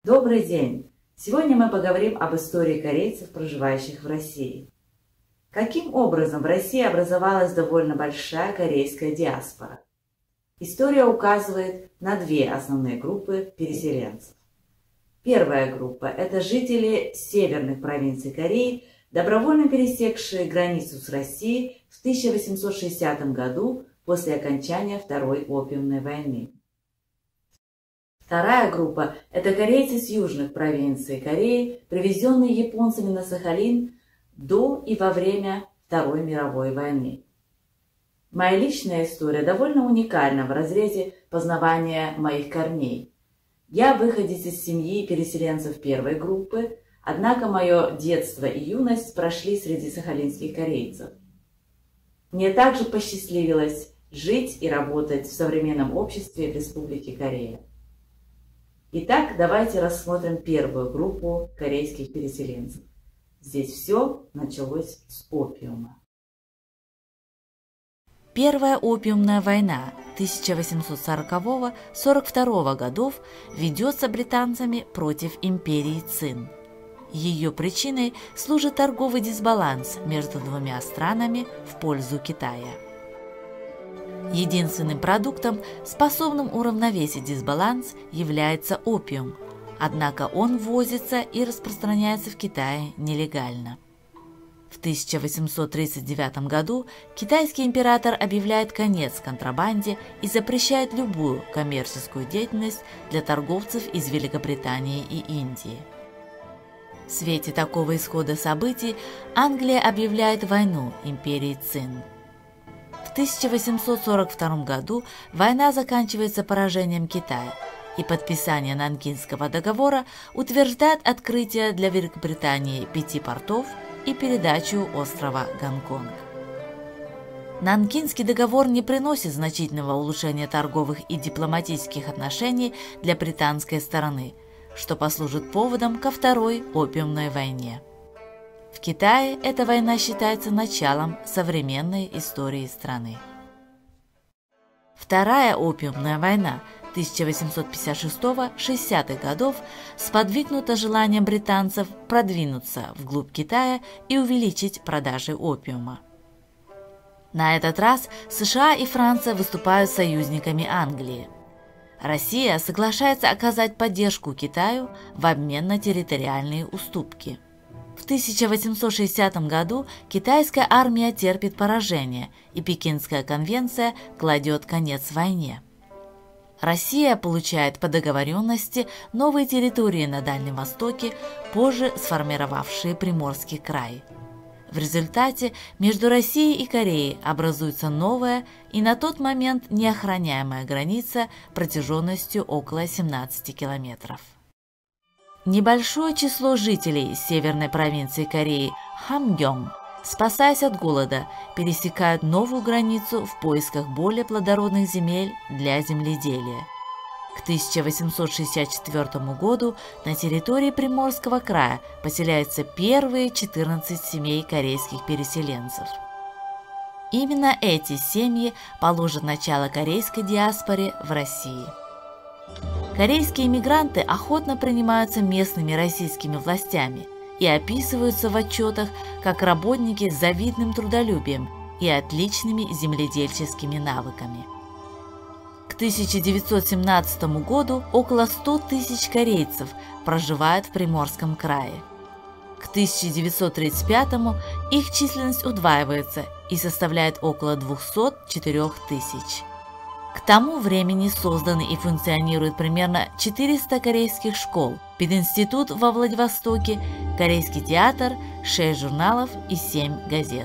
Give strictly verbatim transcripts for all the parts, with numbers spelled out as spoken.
Добрый день! Сегодня мы поговорим об истории корейцев, проживающих в России. Каким образом в России образовалась довольно большая корейская диаспора? История указывает на две основные группы переселенцев. Первая группа – это жители северных провинций Кореи, добровольно пересекшие границу с Россией в тысяча восемьсот шестидесятом году после окончания Второй опиумной войны. Вторая группа – это корейцы с южных провинций Кореи, привезенные японцами на Сахалин до и во время Второй мировой войны. Моя личная история довольно уникальна в разрезе познавания моих корней. Я выходец из семьи переселенцев первой группы, однако мое детство и юность прошли среди сахалинских корейцев. Мне также посчастливилось жить и работать в современном обществе Республики Корея. Итак, давайте рассмотрим первую группу корейских переселенцев. Здесь все началось с опиума. Первая опиумная война тысяча восемьсот сорокового — сорок второго годов ведется британцами против империи Цин. Ее причиной служит торговый дисбаланс между двумя странами в пользу Китая. Единственным продуктом, способным уравновесить дисбаланс, является опиум, однако он ввозится и распространяется в Китае нелегально. В тысяча восемьсот тридцать девятом году китайский император объявляет конец контрабанде и запрещает любую коммерческую деятельность для торговцев из Великобритании и Индии. В свете такого исхода событий Англия объявляет войну империи Цин. В тысяча восемьсот сорок втором году война заканчивается поражением Китая, и подписание Нанкинского договора утверждает открытие для Великобритании пяти портов и передачу острова Гонконг. Нанкинский договор не приносит значительного улучшения торговых и дипломатических отношений для британской стороны, что послужит поводом ко Второй опиумной войне. В Китае эта война считается началом современной истории страны. Вторая опиумная война тысяча восемьсот пятьдесят шестого — шестидесятых годов сподвигнута желанием британцев продвинуться вглубь Китая и увеличить продажи опиума. На этот раз США и Франция выступают союзниками Англии. Россия соглашается оказать поддержку Китаю в обмен на территориальные уступки. В тысяча восемьсот шестидесятом году китайская армия терпит поражение, и Пекинская конвенция кладет конец войне. Россия получает по договоренности новые территории на Дальнем Востоке, позже сформировавшие Приморский край. В результате между Россией и Кореей образуется новая и на тот момент неохраняемая граница протяженностью около семнадцати километров. Небольшое число жителей северной провинции Кореи Хамгёng, спасаясь от голода, пересекают новую границу в поисках более плодородных земель для земледелия. К тысяча восемьсот шестьдесят четвёртому году на территории Приморского края поселяются первые четырнадцать семей корейских переселенцев. Именно эти семьи положат начало корейской диаспоре в России. Корейские иммигранты охотно принимаются местными российскими властями и описываются в отчетах как работники с завидным трудолюбием и отличными земледельческими навыками. К тысяча девятьсот семнадцатому году около ста тысяч корейцев проживают в Приморском крае. К тысяча девятьсот тридцать пятому их численность удваивается и составляет около двухсот четырёх тысяч. К тому времени созданы и функционируют примерно четыреста корейских школ, пединститут во Владивостоке, корейский театр, шесть журналов и семь газет.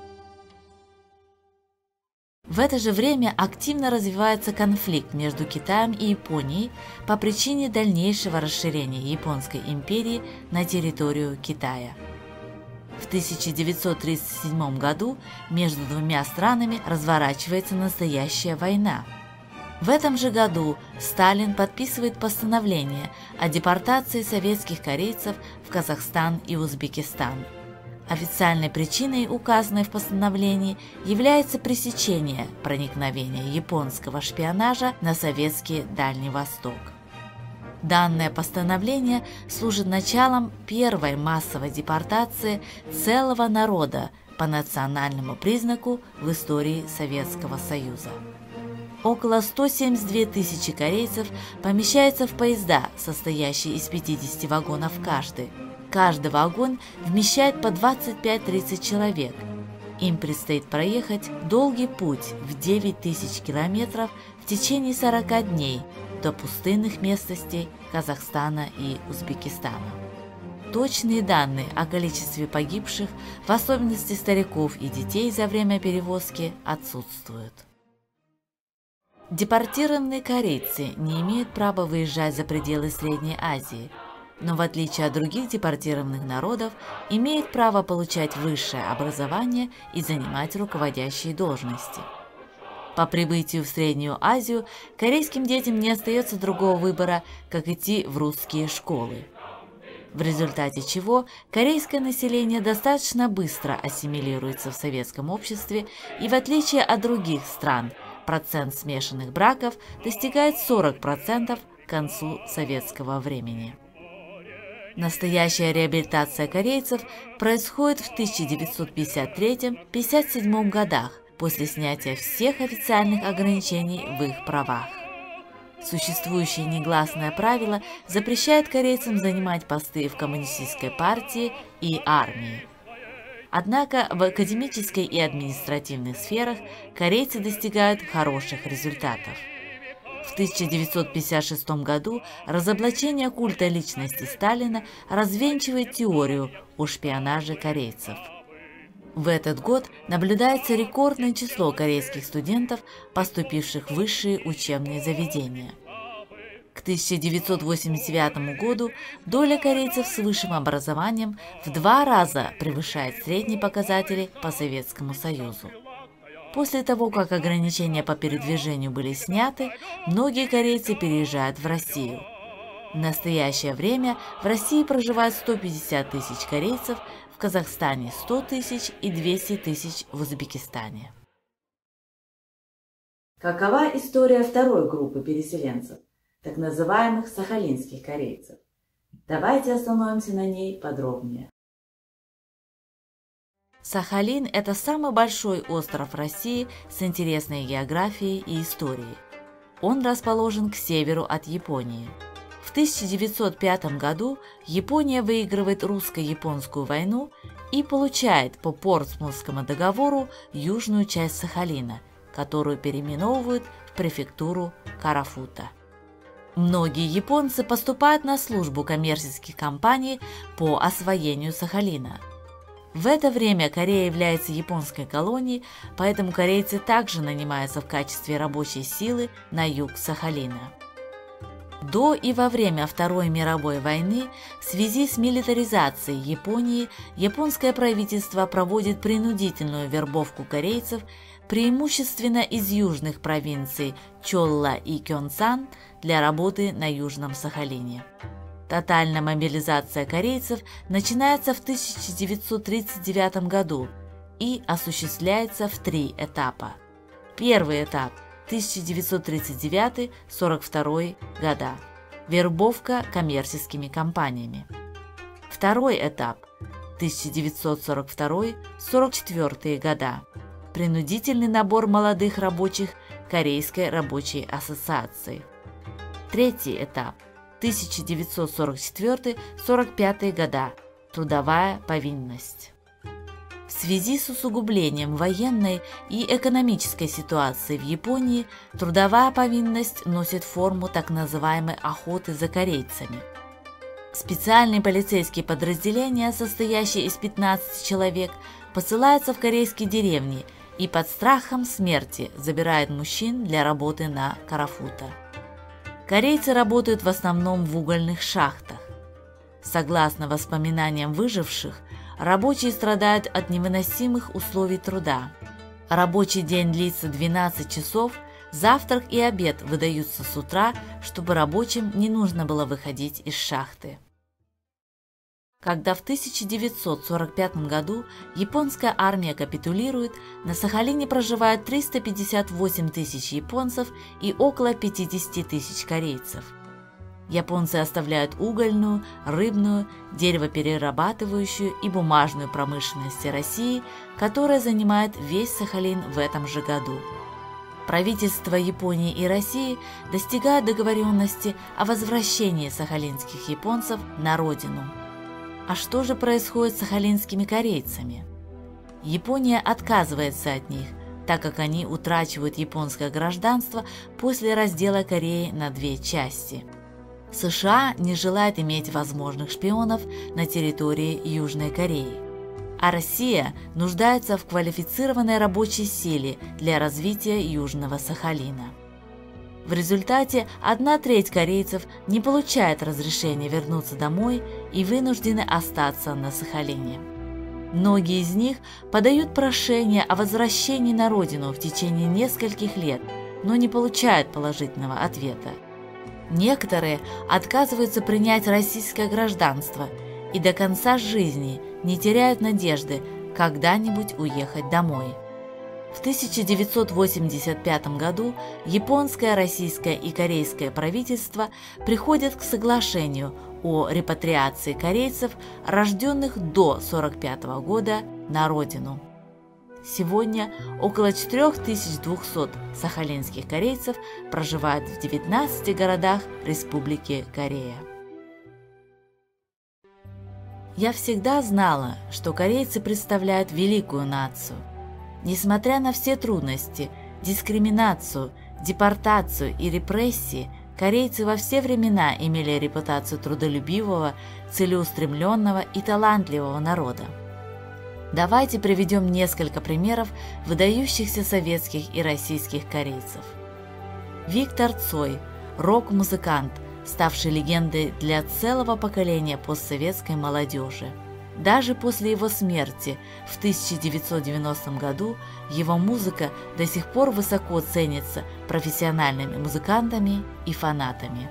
В это же время активно развивается конфликт между Китаем и Японией по причине дальнейшего расширения Японской империи на территорию Китая. В тысяча девятьсот тридцать седьмом году между двумя странами разворачивается настоящая война. В этом же году Сталин подписывает постановление о депортации советских корейцев в Казахстан и Узбекистан. Официальной причиной, указанной в постановлении, является пресечение проникновения японского шпионажа на советский Дальний Восток. Данное постановление служит началом первой массовой депортации целого народа по национальному признаку в истории Советского Союза. Около ста семидесяти двух тысяч корейцев помещаются в поезда, состоящие из пятидесяти вагонов каждый. Каждый вагон вмещает по двадцать пять-тридцать человек. Им предстоит проехать долгий путь в девять тысяч километров в течение сорока дней до пустынных местностей Казахстана и Узбекистана. Точные данные о количестве погибших, в особенности стариков и детей за время перевозки, отсутствуют. Депортированные корейцы не имеют права выезжать за пределы Средней Азии, но в отличие от других депортированных народов, имеют право получать высшее образование и занимать руководящие должности. По прибытию в Среднюю Азию корейским детям не остается другого выбора, как идти в русские школы, в результате чего корейское население достаточно быстро ассимилируется в советском обществе, и в отличие от других стран, процент смешанных браков достигает сорока процентов к концу советского времени. Настоящая реабилитация корейцев происходит в тысяча девятьсот пятьдесят третьем — пятьдесят седьмом годах, после снятия всех официальных ограничений в их правах. Существующее негласное правило запрещает корейцам занимать посты в коммунистической партии и армии. Однако в академической и административных сферах корейцы достигают хороших результатов. В тысяча девятьсот пятьдесят шестом году разоблачение культа личности Сталина развенчивает теорию о шпионаже корейцев. В этот год наблюдается рекордное число корейских студентов, поступивших в высшие учебные заведения. К тысяча девятьсот восемьдесят девятому году доля корейцев с высшим образованием в два раза превышает средние показатели по Советскому Союзу. После того, как ограничения по передвижению были сняты, многие корейцы переезжают в Россию. В настоящее время в России проживает сто пятьдесят тысяч корейцев, в Казахстане сто тысяч и двести тысяч в Узбекистане. Какова история второй группы переселенцев, так называемых сахалинских корейцев? Давайте остановимся на ней подробнее. Сахалин – это самый большой остров России с интересной географией и историей. Он расположен к северу от Японии. В тысяча девятьсот пятом году Япония выигрывает русско-японскую войну и получает по Портсмутскому договору южную часть Сахалина, которую переименовывают в префектуру Карафута. Многие японцы поступают на службу коммерческих компаний по освоению Сахалина. В это время Корея является японской колонией, поэтому корейцы также нанимаются в качестве рабочей силы на юг Сахалина. До и во время Второй мировой войны в связи с милитаризацией Японии японское правительство проводит принудительную вербовку корейцев, преимущественно из южных провинций Чолла и Кёнсан, для работы на Южном Сахалине. Тотальная мобилизация корейцев начинается в тысяча девятьсот тридцать девятом году и осуществляется в три этапа. Первый этап – тысяча девятьсот тридцать девятый — сорок второй года. Вербовка коммерческими компаниями. Второй этап – тысяча девятьсот сорок второй — сорок четвёртый года. Принудительный набор молодых рабочих Корейской рабочей ассоциации. Третий этап – тысяча девятьсот сорок четвёртый — сорок пятый года. Трудовая повинность. В связи с усугублением военной и экономической ситуации в Японии трудовая повинность носит форму так называемой охоты за корейцами. Специальные полицейские подразделения, состоящие из пятнадцати человек, посылаются в корейские деревни и под страхом смерти забирают мужчин для работы на Карафута. Корейцы работают в основном в угольных шахтах. Согласно воспоминаниям выживших, рабочие страдают от невыносимых условий труда. Рабочий день длится двенадцать часов, завтрак и обед выдаются с утра, чтобы рабочим не нужно было выходить из шахты. Когда в тысяча девятьсот сорок пятом году японская армия капитулирует, на Сахалине проживает триста пятьдесят восемь тысяч японцев и около пятидесяти тысяч корейцев. Японцы оставляют угольную, рыбную, деревоперерабатывающую и бумажную промышленности России, которая занимает весь Сахалин в этом же году. Правительства Японии и России достигают договоренности о возвращении сахалинских японцев на родину. А что же происходит с сахалинскими корейцами? Япония отказывается от них, так как они утрачивают японское гражданство после раздела Кореи на две части. США не желает иметь возможных шпионов на территории Южной Кореи, а Россия нуждается в квалифицированной рабочей силе для развития Южного Сахалина. В результате одна треть корейцев не получает разрешения вернуться домой и вынуждены остаться на Сахалине. Многие из них подают прошение о возвращении на родину в течение нескольких лет, но не получают положительного ответа. Некоторые отказываются принять российское гражданство и до конца жизни не теряют надежды когда-нибудь уехать домой. В тысяча девятьсот восемьдесят пятом году японское, российское и корейское правительства приходят к соглашению о репатриации корейцев, рожденных до сорок пятого года, на родину. Сегодня около четыре тысячи двести сахалинских корейцев проживают в девятнадцати городах Республики Корея. Я всегда знала, что корейцы представляют великую нацию. Несмотря на все трудности, дискриминацию, депортацию и репрессии, корейцы во все времена имели репутацию трудолюбивого, целеустремленного и талантливого народа. Давайте приведем несколько примеров выдающихся советских и российских корейцев. Виктор Цой – рок-музыкант, ставший легендой для целого поколения постсоветской молодежи. Даже после его смерти в тысяча девятьсот девяностом году его музыка до сих пор высоко ценится профессиональными музыкантами и фанатами.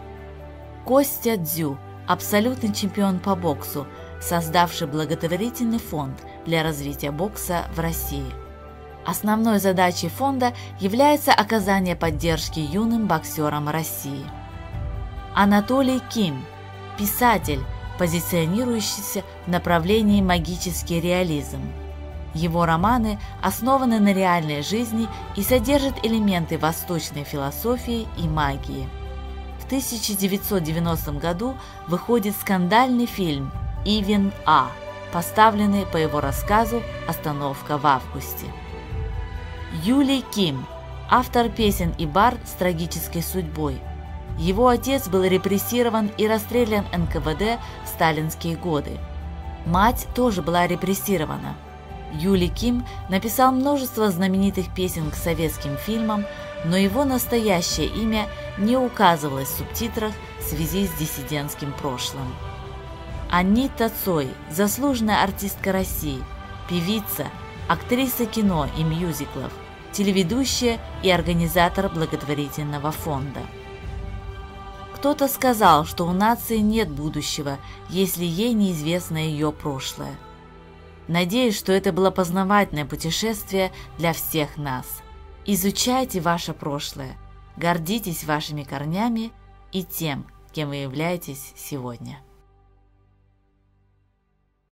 Костя Дзю – абсолютный чемпион по боксу, создавший благотворительный фонд для развития бокса в России. Основной задачей фонда является оказание поддержки юным боксерам России. Анатолий Ким – писатель, позиционирующийся в направлении магический реализм. Его романы основаны на реальной жизни и содержат элементы восточной философии и магии. В тысяча девятьсот девяностом году выходит скандальный фильм «Ивен А», поставленный по его рассказу «Остановка в августе». Юлий Ким – автор песен и бард с трагической судьбой. Его отец был репрессирован и расстрелян эн ка вэ дэ в сталинские годы. Мать тоже была репрессирована. Юлий Ким написал множество знаменитых песен к советским фильмам, но его настоящее имя не указывалось в субтитрах в связи с диссидентским прошлым. Анита Цой – заслуженная артистка России, певица, актриса кино и мюзиклов, телеведущая и организатор благотворительного фонда. Кто-то сказал, что у нации нет будущего, если ей неизвестно ее прошлое. Надеюсь, что это было познавательное путешествие для всех нас. Изучайте ваше прошлое, гордитесь вашими корнями и тем, кем вы являетесь сегодня.